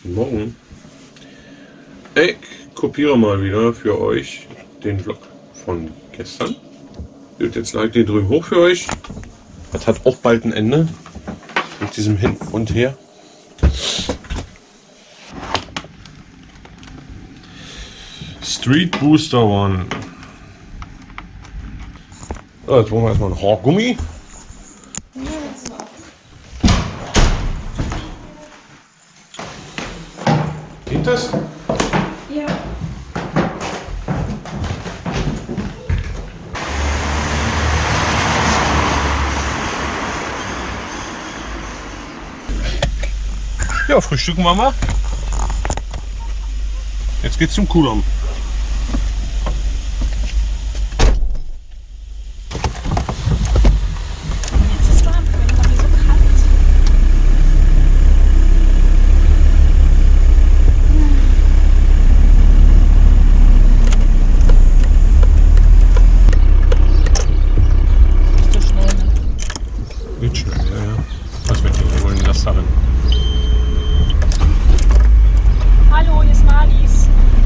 Morgen. Ich kopiere mal wieder für euch den Vlog von gestern. Jetzt lade ich den drüben hoch für euch. Das hat auch bald ein Ende. Mit diesem Hin und Her. Street Booster One. So, jetzt wollen wir erstmal ein Haargummi. Geht das? Ja. Ja, frühstücken wir mal. Jetzt geht's zum Kudamm. Jetzt ist warm, aber so kalt. Ist so schnell, ne? Geht schnell, ja. Was wird hier wohl in das darin? Hallo, hier ist Marlies.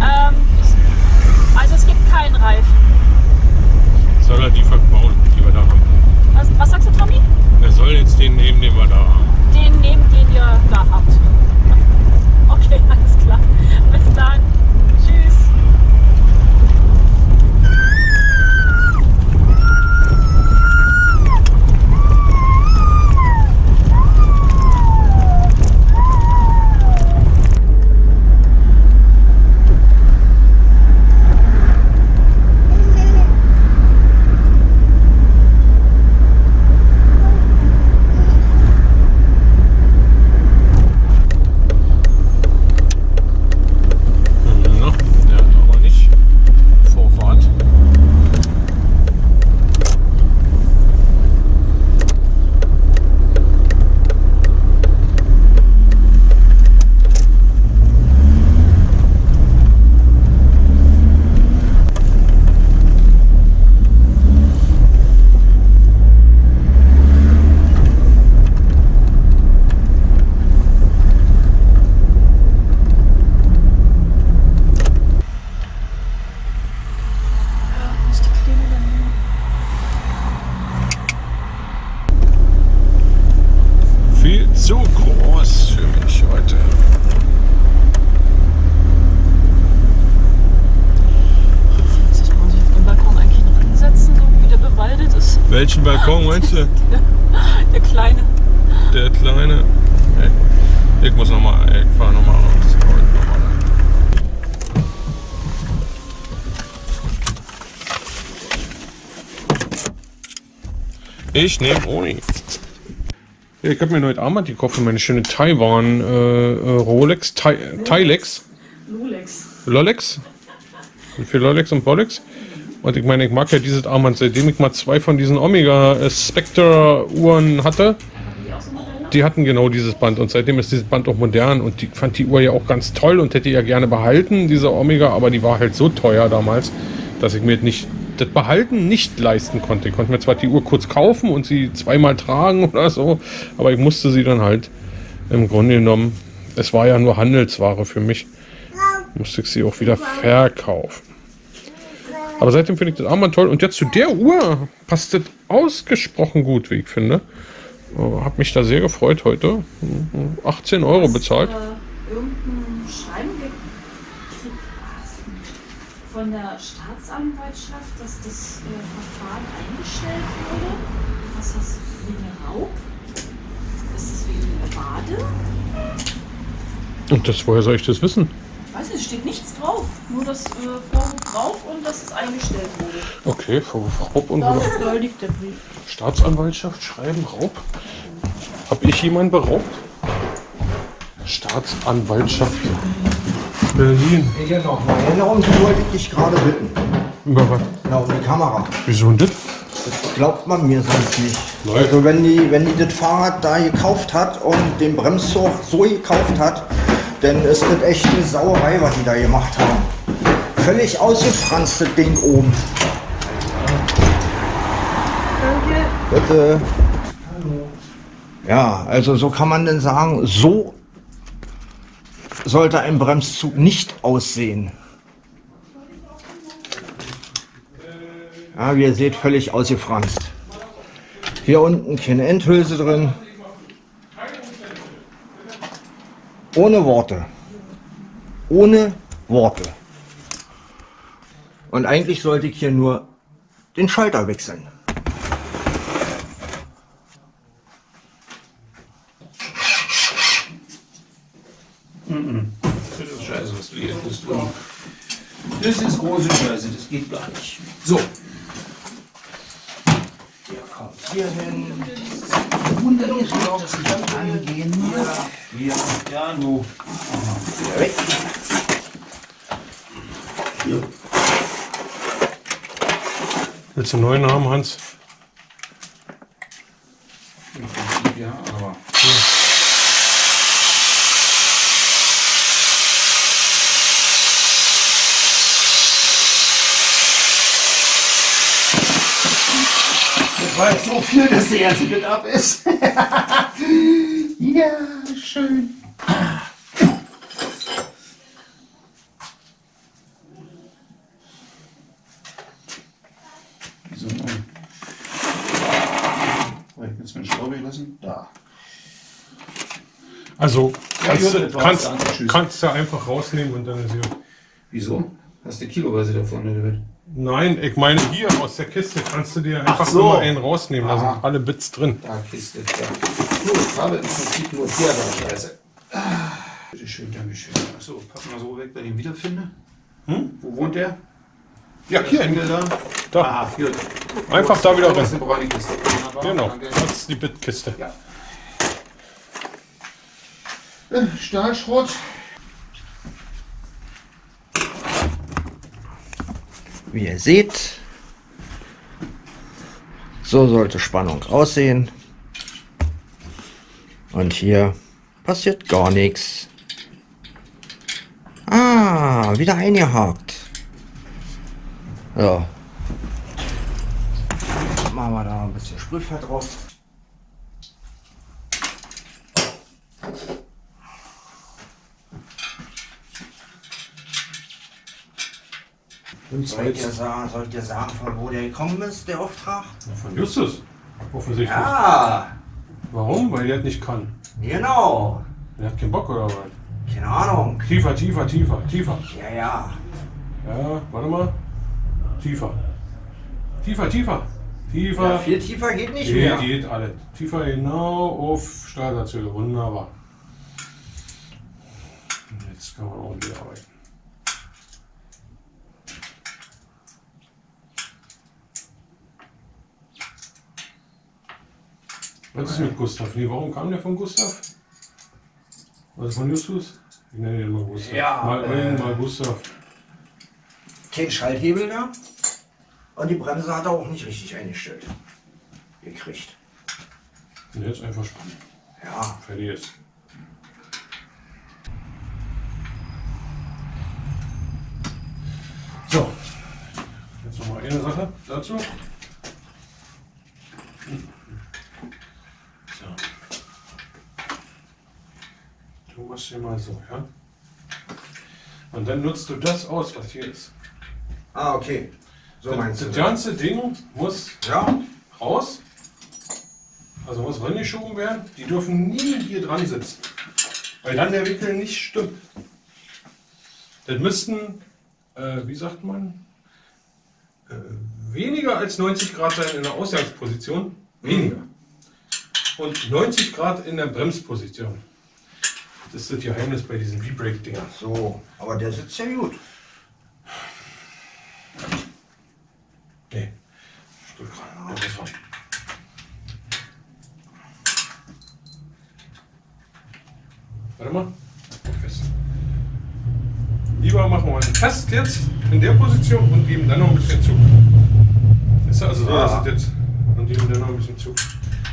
Also es gibt keinen Reifen. Soll er die verbauen, die wir da haben? Was sagst du, Tommy? Er soll jetzt den nehmen, den wir da haben. Den nehmen, den ihr da habt. Okay, alles klar. Bis dann. Tschüss. Viel zu groß für mich heute. Jetzt muss ich auf den Balkon eigentlich noch hinsetzen, so wie der bewaldet ist. Welchen Balkon meinst du? Der kleine. Der kleine. Ich muss nochmal, ich fahre nochmal raus. Ich nehme Oni. Ja, ich habe mir heute Armband gekauft für meine schöne Taiwan Rolex, Tilex. Lolex. Für Lolex und Bolex. Und ich meine, ich mag ja dieses Armband, seitdem ich mal 2 von diesen Omega Spectre Uhren hatte. Die hatten genau dieses Band und seitdem ist dieses Band auch modern und ich fand die Uhr ja auch ganz toll und hätte ja gerne behalten, diese Omega, aber die war halt so teuer damals, dass ich mir nicht das Behalten nicht leisten konnte. Ich konnte mir zwar die Uhr kurz kaufen und sie zweimal tragen oder so, aber ich musste sie dann halt im Grunde genommen, es war ja nur Handelsware für mich, musste ich sie auch wieder verkaufen. Aber seitdem finde ich das Armband toll und jetzt zu der Uhr passt das ausgesprochen gut, wie ich finde. Hab mich da sehr gefreut heute. 18 € bezahlt. Irgendein Schreiben von der Staatsanwaltschaft, dass das Verfahren eingestellt wurde. Was ist das wegen Raub? Ist das wegen Bade? Und das, woher soll ich das wissen? Ich weiß nicht, es steht nichts drauf. Nur das Vorwurf Raub und dass es eingestellt wurde. Okay, Vorwurf Raub und Da liegt der Brief. Staatsanwaltschaft schreiben Raub. Hab ich jemanden beraubt? Staatsanwaltschaft Berlin. Ja, genau. Genau, und die wollte ich dich gerade bitten. Über was? Ja, um die Kamera. Wieso denn das? Das glaubt man mir sonst nicht. Nein. Also wenn die das Fahrrad da gekauft hat und den Bremszug so gekauft hat, dann ist das echt eine Sauerei, was die da gemacht haben. Völlig ausgefranst, das Ding oben. Danke. Bitte. Hallo. Ja, also so kann man denn sagen, so sollte ein Bremszug nicht aussehen. Ja, wie ihr seht, völlig ausgefranst. Hier unten keine Endhülse drin. Ohne Worte. Ohne Worte. Und eigentlich sollte ich hier nur den Schalter wechseln. Das ist scheiße, was du hier tust. Das ist große Scheiße, das geht gar nicht. So. Der kommt hier hin. Wundert mich auch, dass ich dann angehen muss. Hier. Ja, du. Wieder weg. Hier. Willst du einen neuen haben, Hans? Ja, aber. Das war jetzt so viel, dass der erste mit ab ist. Ja, schön. So. Jetzt mit Schraube lassen. Da. Also kannst Ja, du gut, tschüss. kannst du einfach rausnehmen und dann ist hier. Wieso? Hast du kiloweise davon oder was? Nein, ich meine hier aus der Kiste kannst du dir einfach so. immer einen rausnehmen. Da Aha. sind alle Bits drin. Da, Kiste, da. Nur, ich habe im Prinzip nur hier da, Scheiße. Bitte schön, danke schön. Achso, pack mal so weg, wenn ich ihn wiederfinde. Wo wohnt der? Ja, hier Engel in, da. da. Ah, hier. Einfach da wieder Das rein. ist eine braune Kiste. Wunderbar, Genau, danke. das ist die Bitkiste. Ja. Stahlschrott. Wie ihr seht, so sollte Spannung aussehen. Und hier passiert gar nichts. Ah, wieder eingehakt. Ja. Machen wir da ein bisschen Sprühfett drauf. Sollt ihr sagen, von wo der gekommen ist, der Auftrag? Von Justus. Offensichtlich. Ja, Warum? Weil der das nicht kann. genau. Der hat keinen Bock oder was? Keine Ahnung. Tiefer, tiefer, tiefer, tiefer. Ja, ja. Ja, warte mal. Tiefer. Tiefer, tiefer. Tiefer. Ja, viel tiefer geht nicht Geht, mehr. geht alle. Tiefer genau auf Stahlsatzhöhe. Wunderbar. Und jetzt kann man ordentlich arbeiten. Was ist mit Gustav? Nee, warum kam der von Gustav? Also von Justus? Ich nenne ihn mal Gustav. Ja, mal Gustav. Kein Schalthebel da. Und die Bremse hat er auch nicht richtig eingestellt. Gekriegt. Und jetzt einfach spannen. Ja. Fertig ist. So. Jetzt noch mal eine Sache dazu. So. Du machst hier mal so, ja? Und dann nutzt du das aus, was hier ist. Ah, okay. So meinst du Das das? ganze Ding muss Ja. raus. Also muss rangeschoben werden. Die dürfen nie hier dran sitzen. Weil dann der Winkel nicht stimmt. Das müssten, wie sagt man, weniger als 90 Grad sein in der Ausgangsposition. Weniger. Und 90 Grad in der Bremsposition. Das ist das Geheimnis bei diesen V-Brake-Dingern. So, aber der sitzt ja gut. Nee. Stück ran. Der muss ran. Warte mal. Fest. Lieber machen wir einen Test jetzt in der Position und geben dann noch ein bisschen Zug. Ist also so, dass es jetzt und geben dann noch ein bisschen Zug.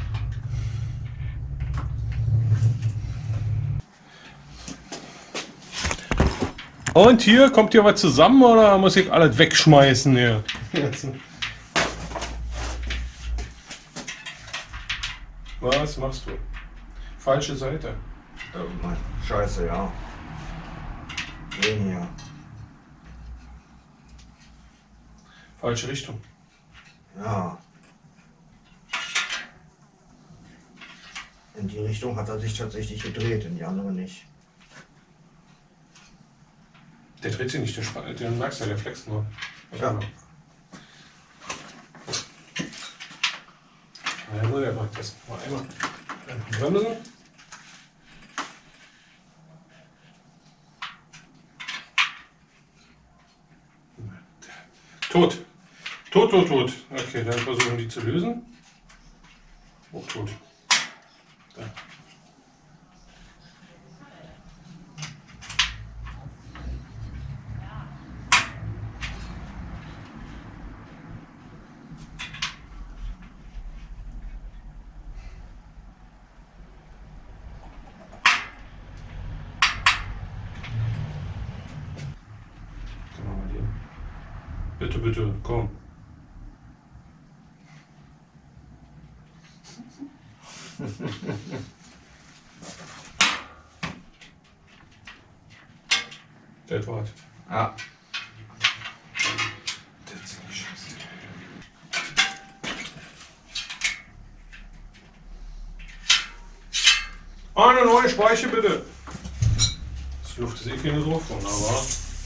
Und hier kommt hier was zusammen oder muss ich alles wegschmeißen hier? Jetzt. Was machst du? Falsche Seite. Scheiße, ja. Den hier. Falsche Richtung. Ja. In die Richtung hat er sich tatsächlich gedreht, in die andere nicht. Der dreht sich nicht, den merkst du ja, der flext nur. Ja. Ja, nur der macht das. Mal einmal bremsen. Tot. Tot. Okay, dann versuchen die zu lösen. Oh, tot. Da. Bitte, komm. Der wartet. Ja. Der ist nicht scheiße. Eine neue Speiche bitte. Die Luft ist eh keine drauf, wunderbar.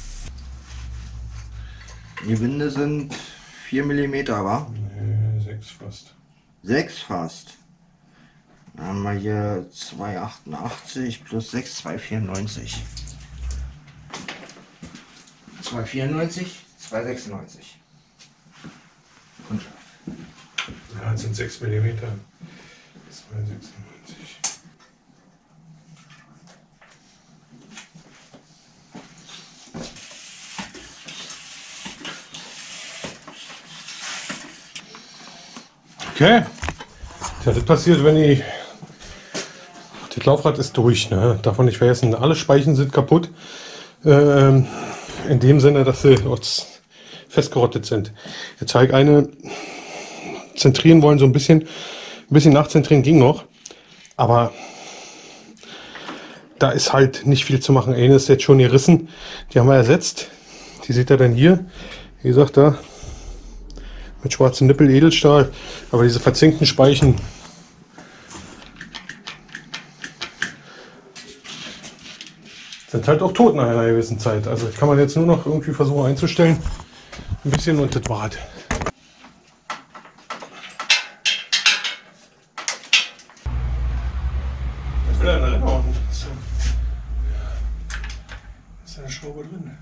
Die Winde sind 4 mm, wa? Nee, 6 fast. 6 fast. Dann haben wir hier 2,88 plus 6, 2,94. 2,94, 2,96. Kundschaft. Ja, das sind 6 mm. 296. Okay. Ja, das passiert, wenn die. Das Laufrad ist durch, ne? Darf man nicht vergessen. Alle Speichen sind kaputt. In dem Sinne, dass sie festgerottet sind. Jetzt habe ich eine zentrieren wollen, so ein bisschen nachzentrieren ging noch. Aber da ist halt nicht viel zu machen. Eine ist jetzt schon gerissen. Die haben wir ersetzt. Die seht ihr dann hier. Wie gesagt, da. Mit schwarzem Nippel Edelstahl, aber diese verzinkten Speichen sind halt auch tot nach einer gewissen Zeit. Also kann man jetzt nur noch irgendwie versuchen einzustellen, ein bisschen, und das war's. Was will er denn reinhauen? Ist eine Schraube drin?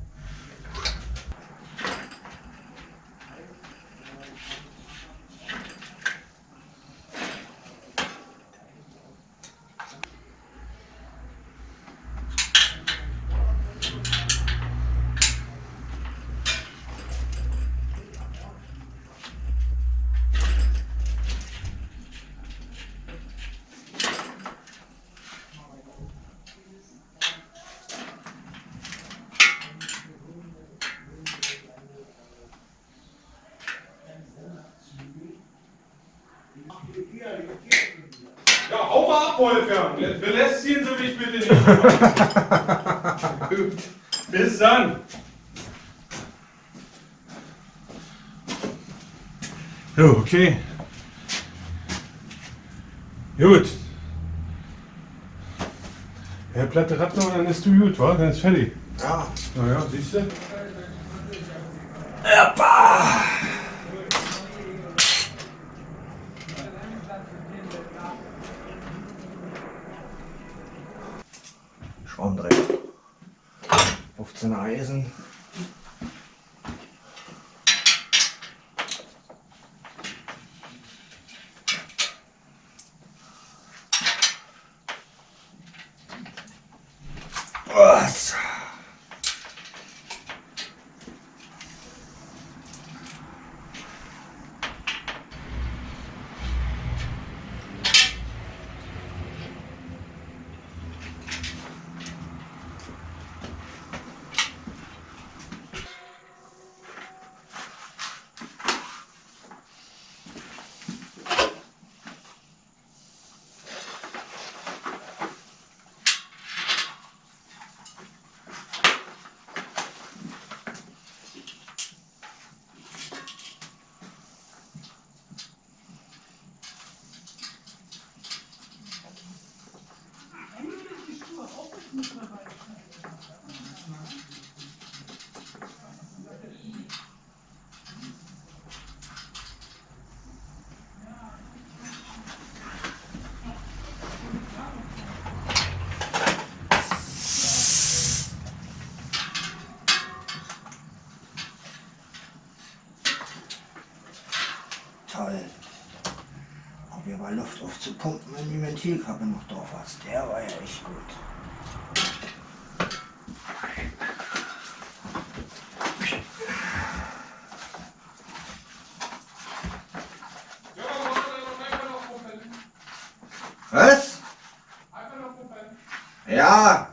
Ja, hau mal ab, Wolfgang. Belästigen Sie mich bitte nicht. Gut. Bis dann. Jo, okay. Gut. Ja, Platte Rad noch, dann ist du gut, wa? Dann ist fertig. Ja. Naja, siehst du? Schraubendreher. 15er Eisen. Was? aufzupumpen, wenn die Ventilkappe noch drauf hast. Der war ja echt gut. Was? Ja.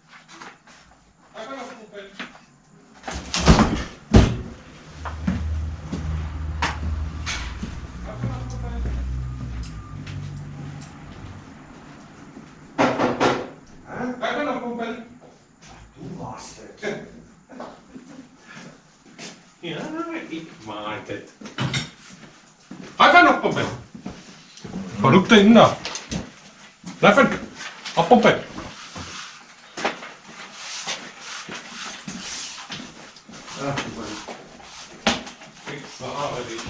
Du warst es. Ja, ich mag das. Einfach noch pumpen. Verrückter Inder. Laufen. Abpumpen. Ach du Mann. Ich sage dich.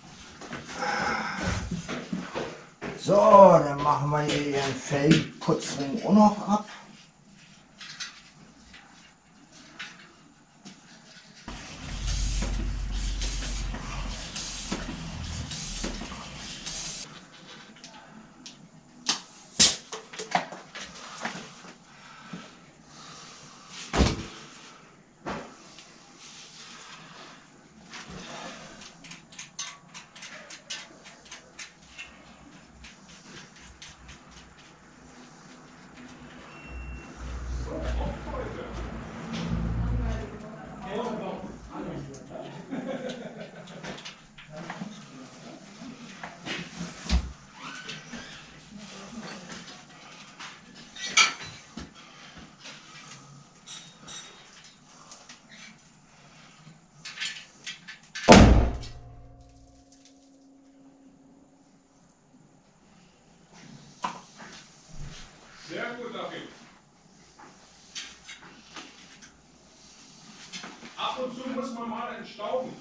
So, dann machen wir hier den Felgenputzring auch noch ab. Sehr gut, Achim. Ab und zu muss man mal entstauben.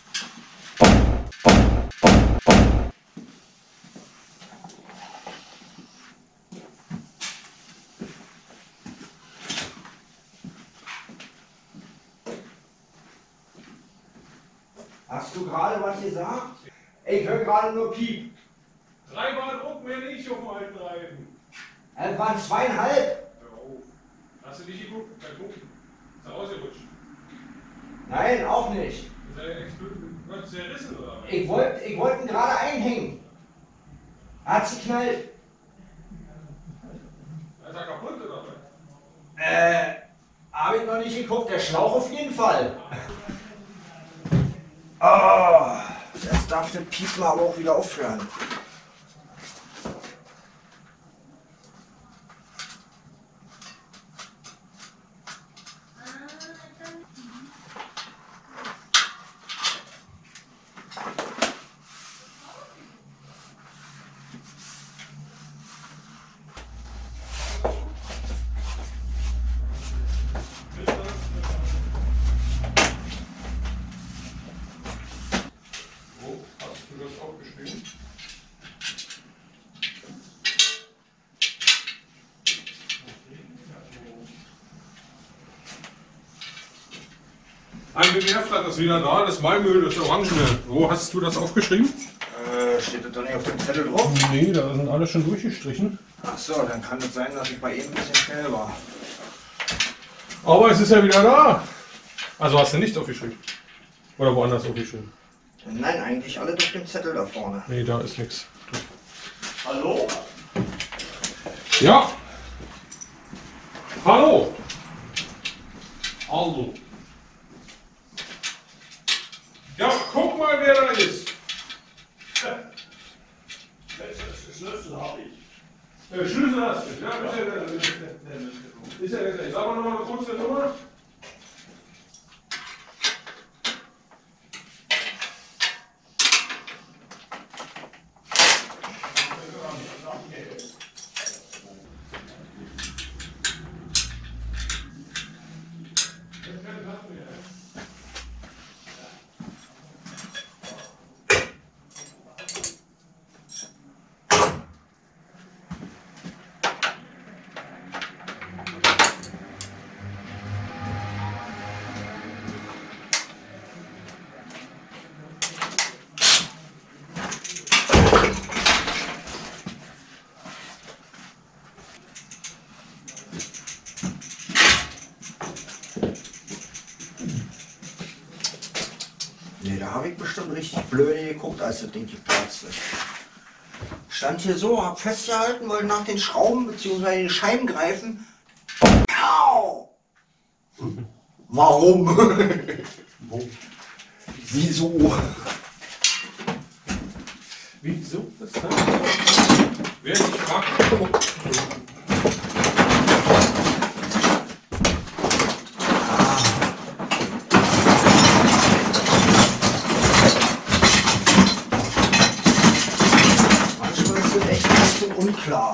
Hast du gerade was gesagt? Ich höre gerade nur Piep. 3 Bar Druck mehr nicht auf dem alten Reifen. Es waren 2,5. Hör auf. Hast du nicht geguckt? Kein Gucken. Ist er ausgerutscht? Nein, auch nicht. Ist er zerrissen oder was? Ich wollte ihn gerade einhängen. Hat sie geknallt. Ist er kaputt oder was? Habe ich noch nicht geguckt. Der Schlauch auf jeden Fall. Oh, jetzt darf der Piepen aber auch wieder aufhören. Wo hast du das aufgeschrieben? Ein Bewerfter ist wieder da, das Malmöl, das Orangene. Wo hast du das aufgeschrieben? Steht das doch nicht auf dem Zettel drauf? Nee, da sind alle schon durchgestrichen. Ach so, dann kann es sein, dass ich bei ihm ein bisschen schnell war. Aber es ist ja wieder da. Also hast du nichts aufgeschrieben? Oder woanders aufgeschrieben? Nein, eigentlich alles auf dem Zettel da vorne. Nee, da ist nichts. Hallo? Ja. Hallo. Hallo. Ja, guck mal, wer da ist. Schlüssel habe ich. Der Schlüssel hast du. Ja, ist ja der. Sag mal nochmal eine kurze Nummer. da habe ich bestimmt richtig blöde geguckt, als das Ding geplatzt ist. Stand hier so, hab festgehalten, wollte nach den Schrauben bzw. den Scheiben greifen. Au! Warum? Wieso? Wieso? Wer sich fragt, manchmal ist das echt ein bisschen unklar.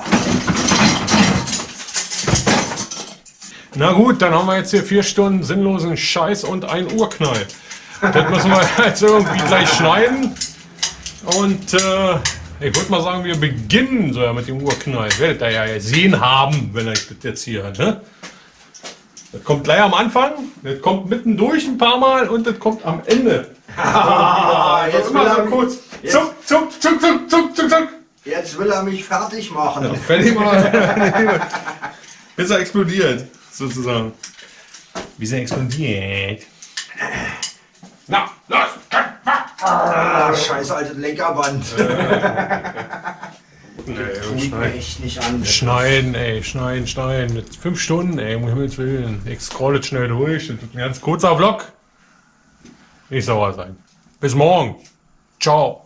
na gut, dann haben wir jetzt hier 4 Stunden sinnlosen Scheiß und ein Urknall. Das müssen wir jetzt irgendwie gleich schneiden. Und ich würde mal sagen, wir beginnen so ja mit dem Urknall. Werdet ihr ja gesehen haben, wenn ich das jetzt hier, ne? Das kommt gleich am Anfang, das kommt mittendurch ein paar Mal und das kommt am Ende. Jetzt immer so will kurz. Zuck, zuck, zuck, zuck, zuck, zuck, zuck. Jetzt will er mich fertig machen. Ja, fertig mal. Bis er explodiert, sozusagen. Wie ist er explodiert? Na, los! Ah, scheiß altes Lenkerband. Tut mir echt nicht an. Schneiden, ey, schneiden. 5 Stunden, ey, um Himmels Willen. Ich scroll jetzt schnell durch. Das wird ein ganz kurzer Vlog. Nicht sauer sein. Bis morgen. Ciao.